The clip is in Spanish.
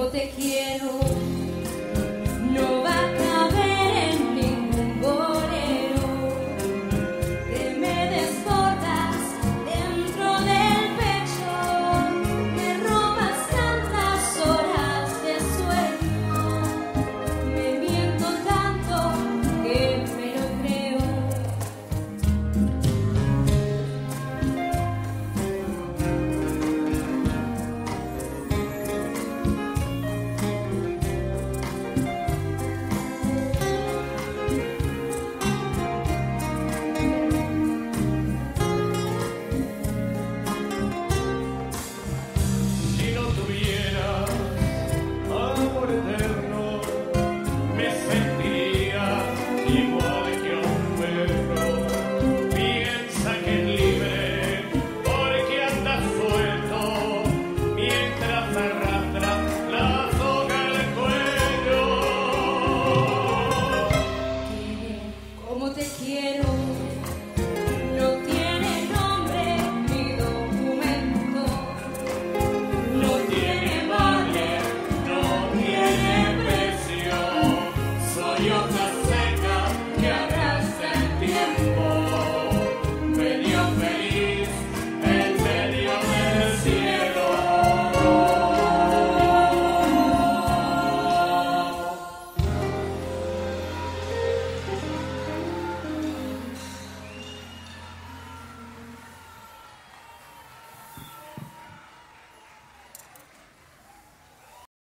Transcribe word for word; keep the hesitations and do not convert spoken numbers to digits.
tiempo te quiero, no va a caber en ningún bolero, que me desbordas dentro del pecho, me robas tantas horas de sueño, me miento tanto que me lo creo. Si no tuviera amor eterno, me sentiría igual que a un perro. Piensa que es libre porque anda suelto mientras arranca.